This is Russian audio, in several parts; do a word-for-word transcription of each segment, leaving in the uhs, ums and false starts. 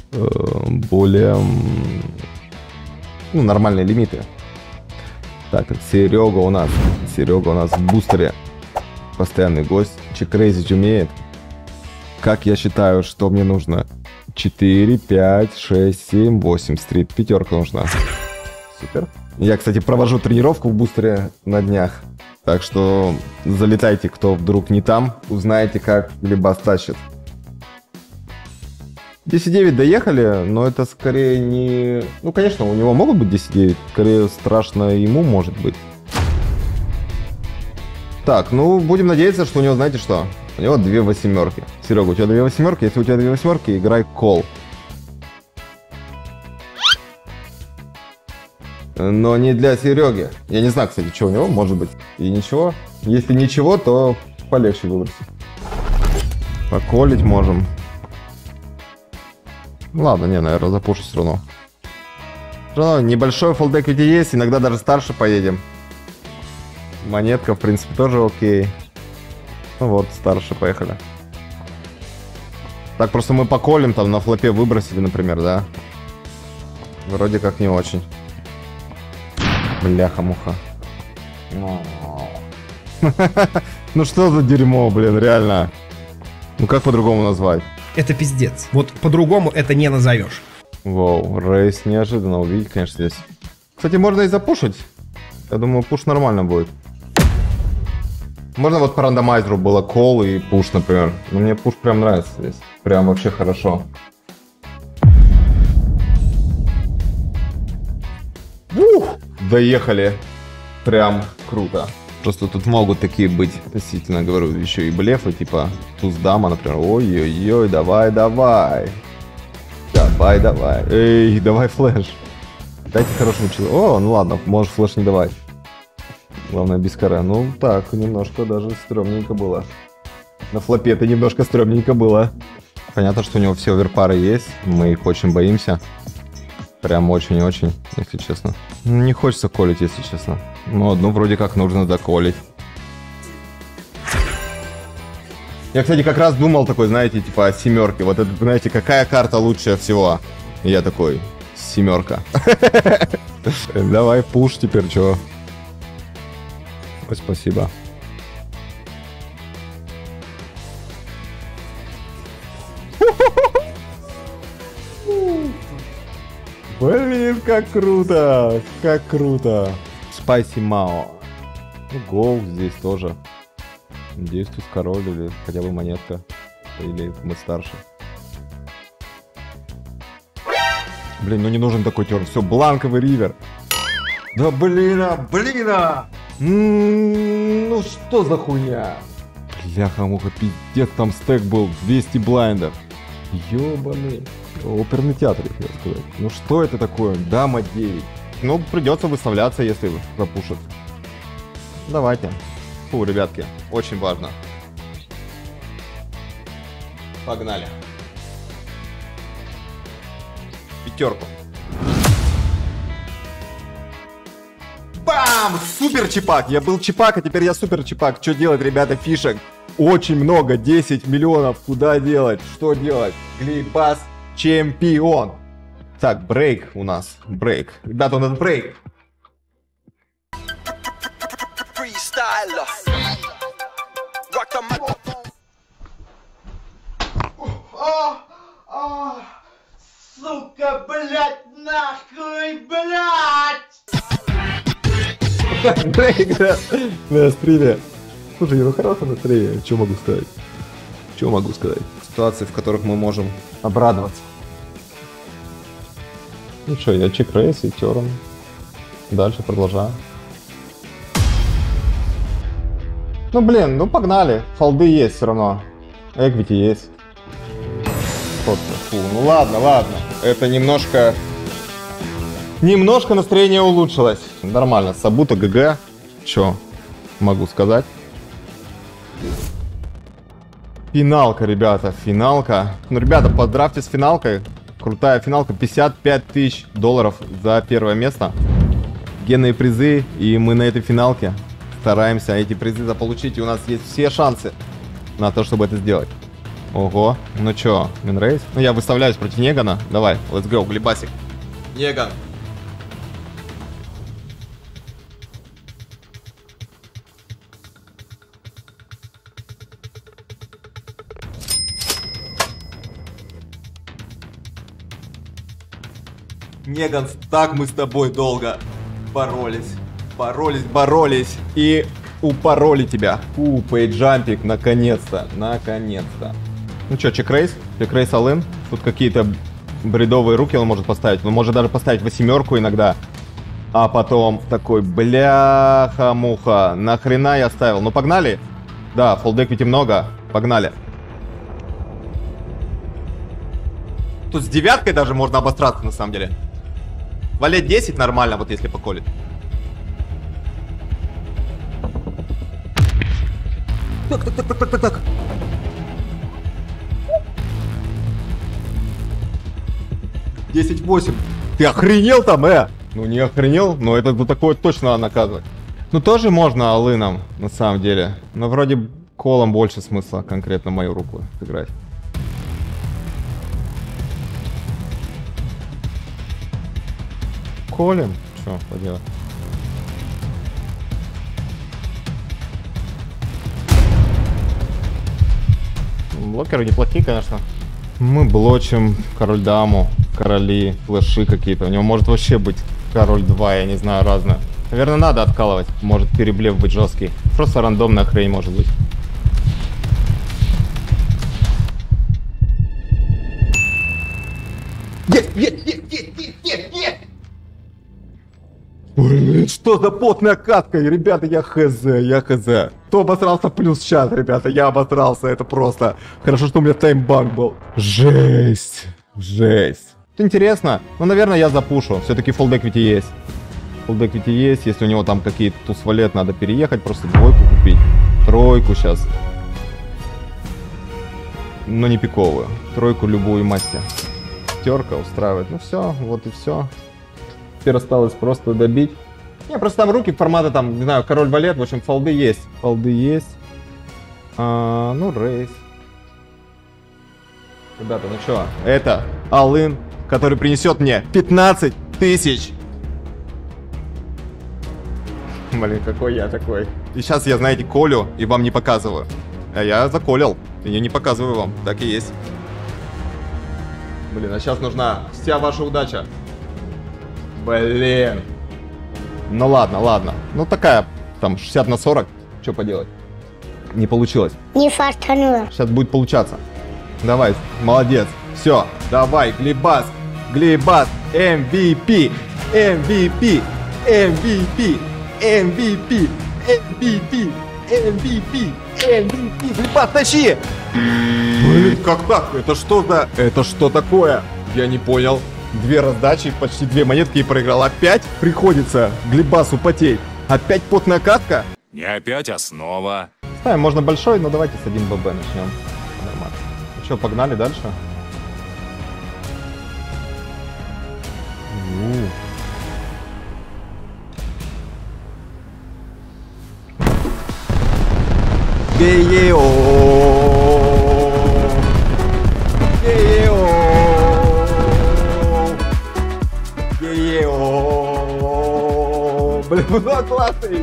э, более ну, нормальные лимиты. Так, Серега у нас. Серега у нас в бустере. Постоянный гость. Чекрейзить умеет. Как я считаю, что мне нужно? четыре, пять, шесть, семь, восемь. Стрит. Пятерка нужна. Супер. Я, кстати, провожу тренировку в бустере на днях. Так что залетайте, кто вдруг не там. Узнаете, как либо стащит. десять девять доехали, но это скорее не... Ну, конечно, у него могут быть десять девять. Скорее страшно ему может быть. Так, ну, будем надеяться, что у него, знаете что? У него две восьмерки. Серега, у тебя две восьмерки? Если у тебя две восьмерки, играй кол. Но не для Сереги. Я не знаю, кстати, что у него может быть. И ничего. Если ничего, то полегче выбросить. Поколить можем. Ладно, не, наверное, запушу все равно. Все равно небольшой фолдек ведь есть. Иногда даже старше поедем. Монетка, в принципе, тоже окей. Ну вот, старше, поехали. Так, просто мы поколем, там на флопе выбросили, например, да? Вроде как не очень. Бляха-муха. Ну что за дерьмо, блин, реально. Ну как по-другому назвать? Это пиздец. Вот по-другому это не назовешь. Воу, рейс неожиданно увидеть, конечно, здесь. Кстати, можно и запушить. Я думаю, пуш нормально будет. Можно вот по рандомайзеру было кол и пуш, например. Но мне пуш прям нравится здесь. Прям вообще хорошо. Ух, доехали. Прям круто. Просто тут могут такие быть, действительно говорю, еще и блефы, типа туз-дама, например. Ой-ой-ой, давай, давай. Давай, давай. Эй, давай флеш. Дайте хорошему человеку. О, ну ладно, можешь флеш не давать. Главное без каре. Ну так, немножко даже стрёмненько было. На флопе это немножко стрёмненько было. Понятно, что у него все оверпары есть. Мы их очень боимся. Прям очень-очень, если честно. Не хочется колить, если честно. Но одну вроде как нужно доколить. Я, кстати, как раз думал такой, знаете, типа о семерке. Вот это, знаете, какая карта лучше всего? И я такой, семерка. Давай пуш теперь, чё? Ой, спасибо. Блин, как круто! Как круто! Спайси Мао. Ну, гол здесь тоже. Надеюсь, тут король или хотя бы монетка. Или мы старше. Блин, ну не нужен такой терн. Все, бланковый ривер. Да блин, а, блин, а! М-м, ну что за хуйня? Бляха-муха, пиздец, там стек был двести блайндов. Ёбаный. Оперный театр, я хотел сказать. Ну что это такое? Дама девять. Ну, придется выставляться, если запушат. Давайте. Фу, ребятки, очень важно. Погнали. Пятерку. Бам! Супер чипак! Я был чипак, а теперь я супер чипак. Что делать, ребята, фишек? Очень много, десять миллионов. Куда делать? Что делать? Глейпас чемпион. Так, брейк у нас. Брейк. Ребята, у нас брейк. Сука, блядь, нахуй, блядь! Брейк, да. На стриме. Слушай, ну хорошее настроение. Что могу сказать? Что могу сказать? Ситуации, в которых мы можем обрадоваться. Ну что, я чек рейс и терн. Дальше продолжаю. Ну блин, ну погнали. Фолды есть все равно. Эквити есть. Фу, ну ладно, ладно. Это немножко... Немножко настроение улучшилось. Нормально. Сабута ГГ. Чё могу сказать? Финалка, ребята, финалка. Ну, ребята, поздравьте с финалкой. Крутая финалка. пятьдесят пять тысяч долларов за первое место. Генные призы. И мы на этой финалке стараемся эти призы заполучить. И у нас есть все шансы на то, чтобы это сделать. Ого. Ну чё, минрейс? Ну я выставляюсь против Негана. Давай, let's go, глибасик. Неган. Неган, так мы с тобой долго боролись. Боролись, боролись. И упороли тебя. У, пейджампик, наконец-то. Наконец-то. Ну чё, чекрейс? Чекрейс all-in. Тут какие-то бредовые руки он может поставить. Он может даже поставить восьмерку иногда. А потом такой, бляха-муха. Нахрена я ставил? Ну погнали. Да, фолдек ведь и много. Погнали. Тут с девяткой даже можно обосраться на самом деле. Валет десять нормально, вот если поколит. Так, так, так, так, так, так, так. десять восемь. Ты охренел там, э? Ну не охренел, но это вот такое точно надо наказывать. Ну тоже можно алыном, на самом деле. Но вроде колом больше смысла конкретно мою руку сыграть. Колем? Что поделать? Блокеры неплохие, конечно. Мы блочим король-даму, короли, флеши какие-то. У него может вообще быть король два, я не знаю, разное. Наверное, надо откалывать. Может переблев быть жесткий. Просто рандомная хрень может быть. Есть, есть, есть, есть, есть, есть, есть! Блин, что за потная катка? Ребята, я хз, я хз. Кто обосрался плюс час, ребята, я обосрался, это просто. Хорошо, что у меня таймбанк был. Жесть, жесть. Интересно, ну, наверное, я запушу. Все-таки фолдек ведь и есть. Фолдек ведь и есть, если у него там какие-то туз-валет, надо переехать, просто двойку купить. Тройку сейчас. Но не пиковую. Тройку любую мастер. Терка устраивает. Ну все, вот и все. Теперь осталось просто добить. Не, просто там руки формата, там, не знаю, король-валет, в общем, фолды есть. Фолды есть. А, ну, рейс. Ребята, ну что, это all-in, который принесет мне пятнадцать тысяч. Блин, какой я такой. И сейчас я, знаете, колю и вам не показываю. А я заколил, и я не показываю вам, так и есть. Блин, а сейчас нужна вся ваша удача. Блин. Ну ладно, ладно. Ну такая, там, шестьдесят на сорок. Что поделать? Не получилось. Не фартануло. Сейчас будет получаться. Давай, молодец. Все, давай, Глибас. Глибас. эм ви пи. эм ви пи. эм ви пи. эм ви пи. эм ви пи. эм ви пи. эм ви пи. Глибас, тащи! Блин, как так? Это что за... Это что такое? Я не понял. Две раздачи, почти две монетки и проиграл. Опять приходится Глибасу потеть. Опять потная катка? Не опять, а снова. Ставим, можно большой, но давайте с один ББ начнем. Нормально. Ну что, погнали дальше. Геео. Геео. Геео. Блин, ну классный.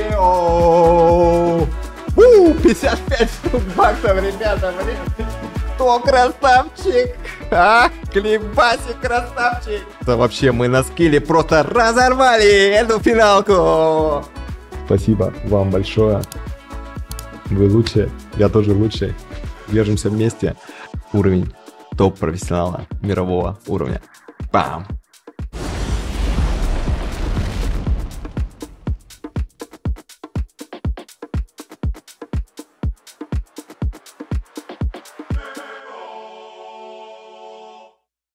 Геео. У, пятьдесят пять баксов, ребята, блин. Кто красавчик? А? Глибасик красавчик. Да вообще мы на скилле просто разорвали эту финалку. Спасибо вам большое. Вы лучшие, я тоже лучший. Держимся вместе. Уровень топ-профессионала мирового уровня. Бам!